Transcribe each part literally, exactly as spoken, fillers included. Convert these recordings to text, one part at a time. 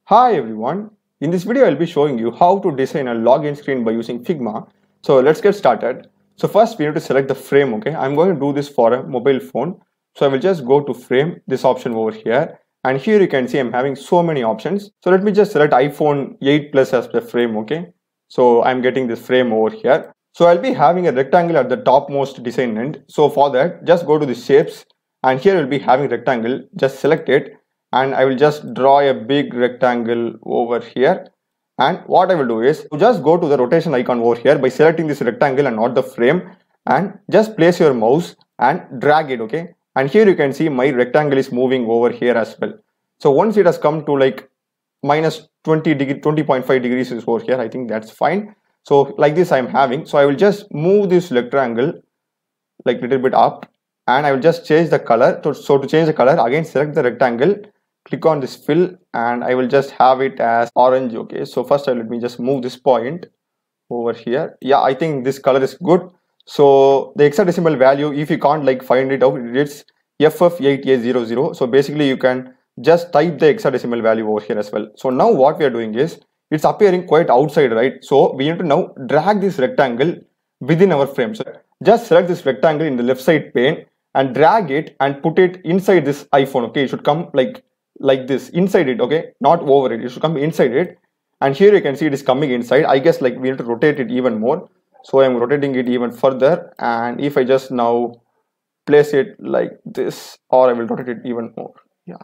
Hi everyone, in this video I'll be showing you how to design a login screen by using Figma. So let's get started. So first we need to select the frame, okay? I'm going to do this for a mobile phone. So I will just go to frame, this option over here. And here you can see I'm having so many options. So let me just select iPhone eight Plus as the frame, okay? So I'm getting this frame over here. So I'll be having a rectangle at the topmost design end. So for that, just go to the shapes and here we'll be having rectangle. Just select it. And I will just draw a big rectangle over here. And what I will do is just go to the rotation icon over here by selecting this rectangle and not the frame, and just place your mouse and drag it, okay? And here you can see my rectangle is moving over here as well. So once it has come to like minus twenty degree, twenty point five degrees is over here, I think that's fine. So like this I'm having, so I will just move this rectangle like little bit up, and I will just change the color. So, so to change the color, again select the rectangle, click on this fill, and I will just have it as orange, okay? So first let me just move this point over here. Yeah, I think this color is good. So the hexadecimal value, if you can't like find it out, it's F F eight A zero zero. So basically you can just type the hexadecimal value over here as well. So now what we are doing is, it's appearing quite outside, right? So we need to now drag this rectangle within our frame. So just select this rectangle in the left side pane and drag it and put it inside this iPhone, okay? It should come like like this inside it, okay? Not over it, it should come inside it. And here you can see it is coming inside. I guess like we need to rotate it even more. So I'm rotating it even further. And if I just now place it like this, or I will rotate it even more. Yeah.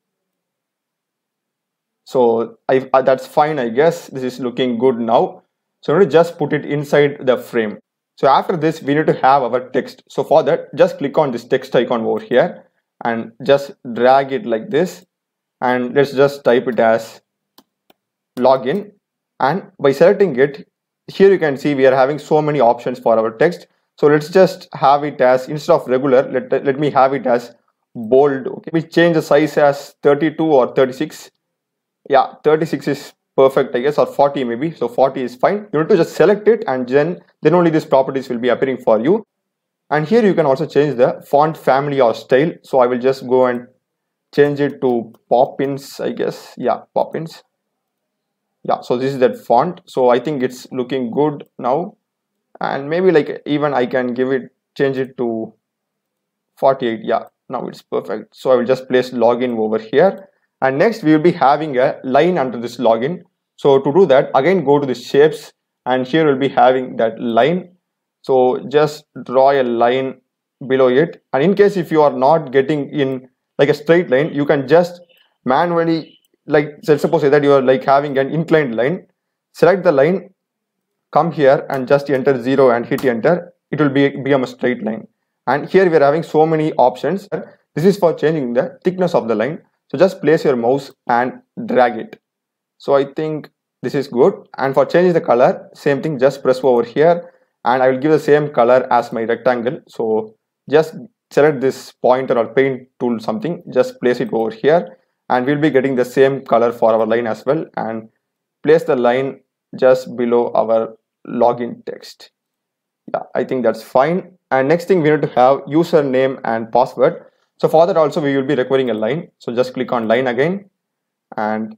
So I, uh, that's fine, I guess. This is looking good now. So I'm going to just put it inside the frame. So after this, we need to have our text. So for that, just click on this text icon over here and just drag it like this. And let's just type it as login. And by selecting it, here you can see we are having so many options for our text. So let's just have it as, instead of regular, let, let me have it as bold. Okay, we change the size as thirty-two or thirty-six. Yeah, thirty-six is perfect, I guess, or forty maybe. So forty is fine. You need to just select it, and then then only these properties will be appearing for you. And here you can also change the font family or style. So I will just go and change it to Poppins, I guess. Yeah, Poppins. Yeah, so this is that font. So I think it's looking good now. And maybe like even I can give it, change it to forty-eight. Yeah, now it's perfect. So I will just place login over here. And next we will be having a line under this login. So to do that, again go to the shapes, and here we'll be having that line. So just draw a line below it. And in case if you are not getting in like a straight line, you can just manually, like let's suppose that you are like having an inclined line, select the line, come here and just enter zero and hit enter. It will be become a straight line. And here we are having so many options. This is for changing the thickness of the line. So just place your mouse and drag it. So I think this is good. And for changing the color, same thing, just press over here and I will give the same color as my rectangle. So just select this pointer or paint tool something, just place it over here, and we'll be getting the same color for our line as well. And place the line just below our login text. Yeah, I think that's fine. And next thing, we need to have username and password. So for that also we will be requiring a line. So just click on line again and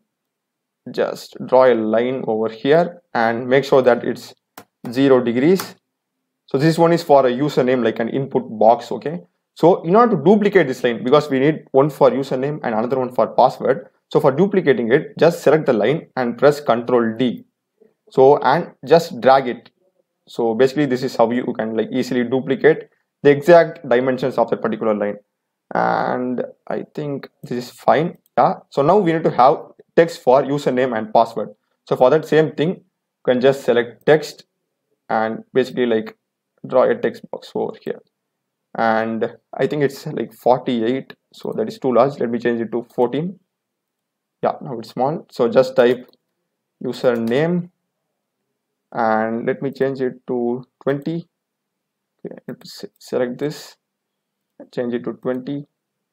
just draw a line over here and make sure that it's zero degrees. So this one is for a username, like an input box, okay? So in order to duplicate this line, because we need one for username and another one for password. So for duplicating it, just select the line and press control D. So and just drag it. So basically this is how you can like easily duplicate the exact dimensions of that particular line. And I think this is fine. Yeah, so now we need to have text for username and password. So for that same thing, you can just select text and basically like draw a text box over here. And I think it's like forty-eight, so that is too large. Let me change it to fourteen. Yeah, now it's small. So just type username and let me change it to twenty. Okay, let me select this, change it to twenty,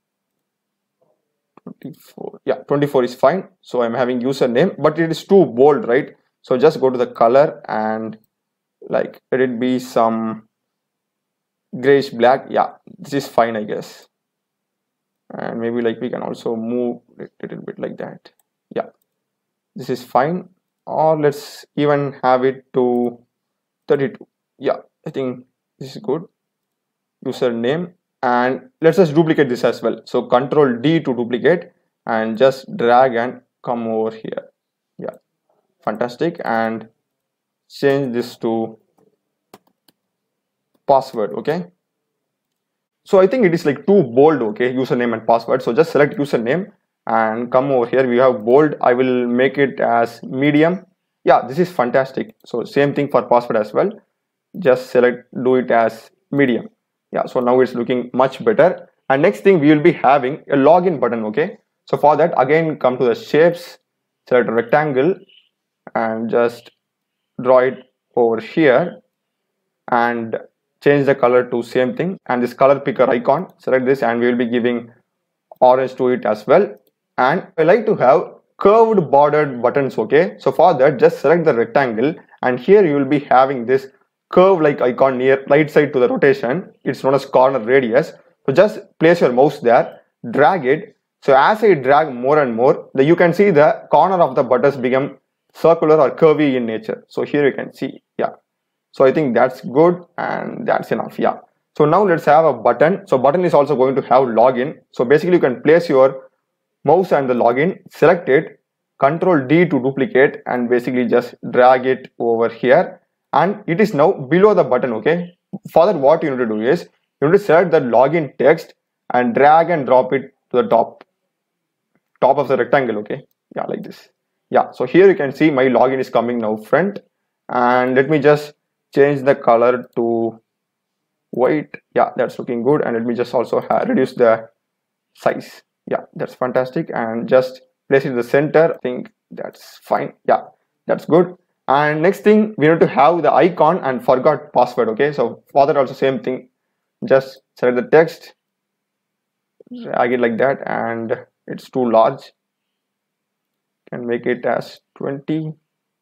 twenty-four. Yeah, twenty-four is fine. So I'm having username, but it is too bold, right? So just go to the color and like let it be some grayish black. Yeah, this is fine, I guess. And maybe like we can also move it a little bit like that. Yeah, This is fine. Or let's even have it to thirty-two. Yeah, I think this is good. Username, and let's just duplicate this as well. So control D to duplicate and just drag and come over here. Yeah, fantastic. And change this to password. Okay, so I think it is like too bold. Okay, username and password. So just select username and come over here. We have bold. I will make it as medium. Yeah, this is fantastic. So same thing for password as well. Just select, do it as medium. Yeah, so now it's looking much better. And next thing, we will be having a login button. Okay, so for that, again come to the shapes, select a rectangle and just draw it over here and change the color to same thing, and this color picker icon, select this, and we will be giving orange to it as well. And I like to have curved bordered buttons. Okay, so for that, just select the rectangle, and here you will be having this curve like icon near right side to the rotation. It's known as corner radius. So just place your mouse there, drag it. So as I drag more and more, the, you can see the corner of the buttons become circular or curvy in nature. So here you can see, yeah. So I think that's good and that's enough. Yeah. So now let's have a button. So button is also going to have login. So basically you can place your mouse and the login, select it, control D to duplicate, and basically just drag it over here. And it is now below the button. Okay, for that, what you need to do is you need to select the login text and drag and drop it to the top top of the rectangle. Okay, yeah, like this. Yeah, so here you can see my login is coming now front, and let me just change the color to white. Yeah, that's looking good. And let me just also reduce the size. Yeah, that's fantastic. And just place it in the center. I think that's fine. Yeah, that's good. And next thing, we need to have the icon and forgot password. Okay, so for that also same thing, just select the text, drag it like that, and it's too large, can make it as twenty.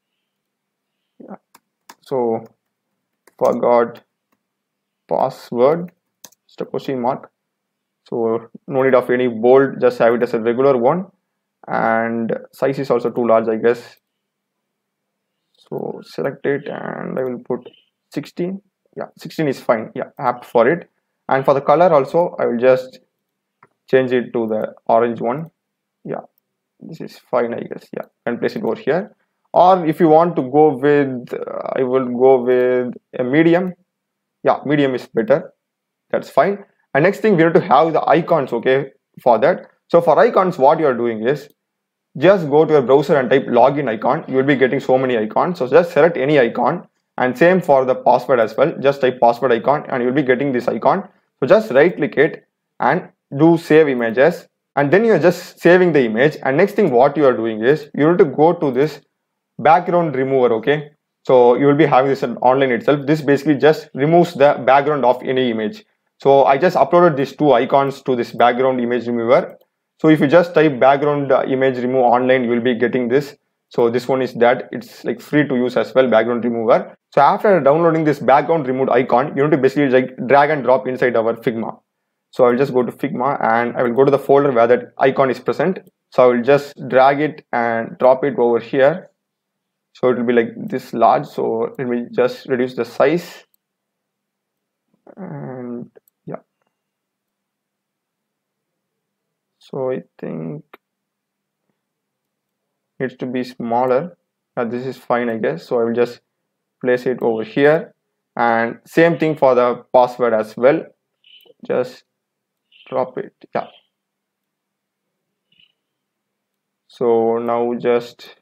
Yeah. So forgot password, just a question mark. So no need of any bold, just have it as a regular one, and size is also too large, I guess. So select it, and I will put sixteen. Yeah, sixteen is fine. Yeah, apt for it. And for the color also, I will just change it to the orange one. Yeah, this is fine, I guess. Yeah, and place it over here. Or if you want to go with, uh, I will go with a medium. Yeah, medium is better. That's fine. And next thing, we have to have the icons. Okay, for that. So for icons, what you are doing is just go to your browser and type login icon. You will be getting so many icons. So just select any icon, and same for the password as well. Just type password icon and you'll be getting this icon. So just right click it and do save images, and then you're just saving the image. And next thing what you are doing is you need to go to this background remover. Okay, so you will be having this online itself. This basically just removes the background of any image. So I just uploaded these two icons to this background image remover. So if you just type background uh, image remove online, you will be getting this. So this one is that, it's like free to use as well, background remover. So after downloading this background removed icon, you need to basically like drag and drop inside our Figma. So I will just go to Figma and I will go to the folder where that icon is present. So I will just drag it and drop it over here. So it will be like this large. So let me just reduce the size. And yeah. So I think it needs to be smaller. Uh, this is fine, I guess. So I will just place it over here, and same thing for the password as well. Just drop it. Yeah. So now just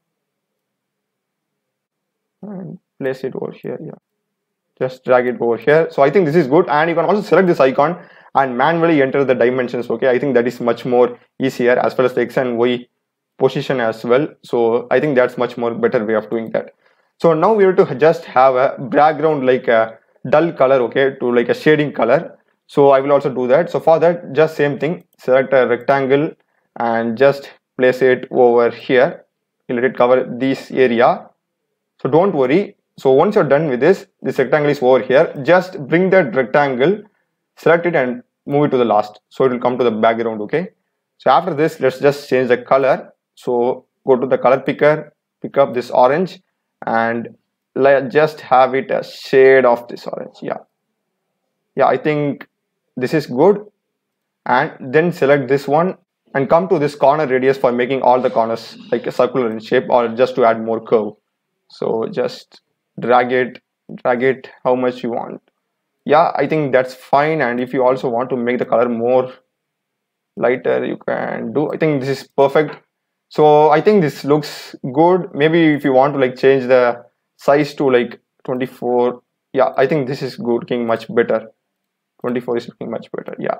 and place it over here. Yeah. Just drag it over here. So I think this is good, and you can also select this icon and manually enter the dimensions. Okay, I think that is much more easier, as well as the X and Y position as well. So I think that's much more better way of doing that. So now we have to just have a background like a dull color, okay, to like a shading color. So I will also do that. So for that, just same thing, select a rectangle and just place it over here. Let it cover this area. So don't worry. So once you're done with this, this rectangle is over here. Just bring that rectangle, select it and move it to the last. So it will come to the background, okay. So after this, let's just change the color. So go to the color picker, pick up this orange, and let just have it a shade of this orange. Yeah, yeah, I think this is good. And then select this one and come to this corner radius for making all the corners like a circular in shape, or just to add more curve. So just drag it, drag it how much you want. Yeah, I think that's fine. And if you also want to make the color more lighter, you can do. I think this is perfect. So I think this looks good. Maybe if you want to like change the size to like twenty-four, yeah, I think this is good, looking much better. twenty-four is looking much better. Yeah,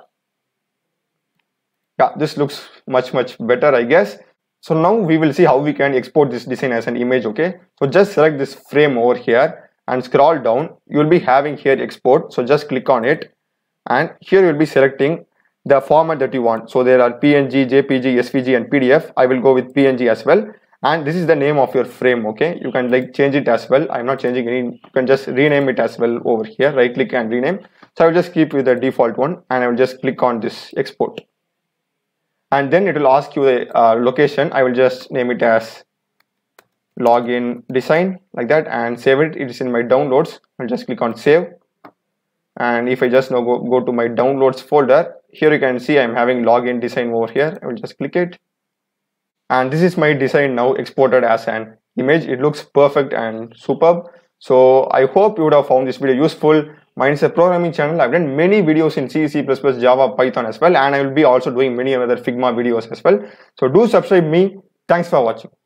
yeah, this looks much much better, I guess. So now we will see how we can export this design as an image. Okay, so just select this frame over here and scroll down. You will be having here export. So just click on it, and here you will be selecting the format that you want. So there are P N G, J P G, S V G, and P D F. I will go with P N G as well. And this is the name of your frame. Okay, you can like change it as well. I'm not changing any. You can just rename it as well over here. Right click and rename. So I will just keep with the default one, and I will just click on this export. And then it will ask you the uh, location. I will just name it as login design like that and save it. It is in my downloads. I'll just click on save. And if I just now go, go to my downloads folder, here you can see I'm having login design over here. I will just click it. And this is my design now exported as an image. It looks perfect and superb. So I hope you would have found this video useful. Mine is a programming channel. I've done many videos in C, C plus plus, Java, Python as well. And I will be also doing many other Figma videos as well. So do subscribe me. Thanks for watching.